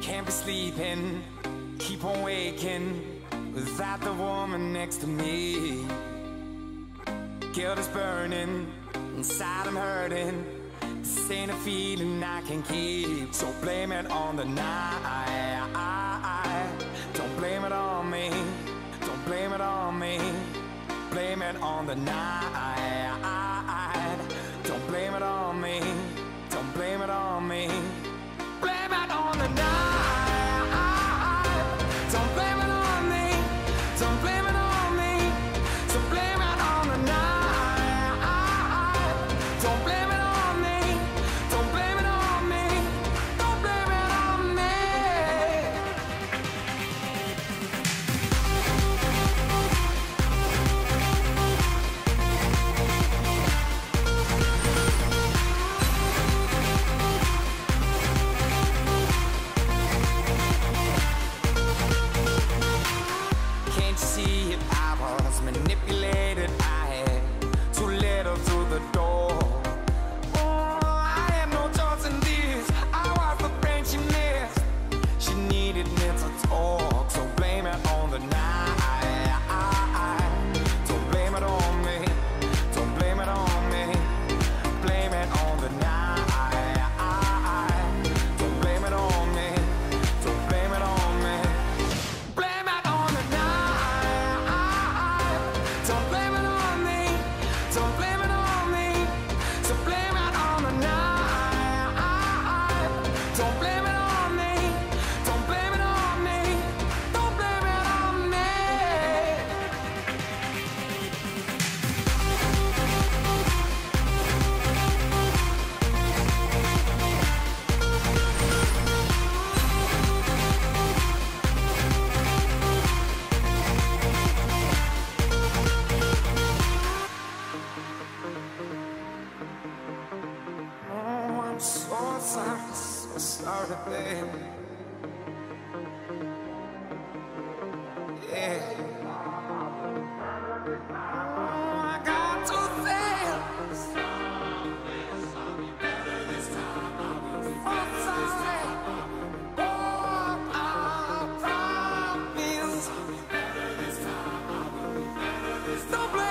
Can't be sleeping, keep on waking without the woman next to me. Guilt is burning, inside I'm hurting. This ain't a feeling I can keep. So blame it on the night. Don't blame it on me. Don't blame it on me. Blame it on the night. Don't blame it on me. Don't blame it on me. Blame it on the night. Don't blame it on me. Don't blame it on me. So blame it on the night. Don't blame it on me. Don't blame it on me. Don't blame it on me. Can't you see it? I was manipulated. I had too little through the door. Oh, I had no choice in this. I was the friend she missed. She needed me to talk. So blame it on the night. Don't blame it on me. Don't blame it on me. Blame it on the night. Don't blame it on me. Don't blame it on me. Blame it on the night. Don't blame it on me. Don't blame it on me. So blame it on the night. Don't blame it on me. Don't blame it on me. Don't blame it on me. Oh, I'm so sorry, so sorry, baby. Yeah. Oh, I got to things. I'm sorry. Oh, I promise. Don't blame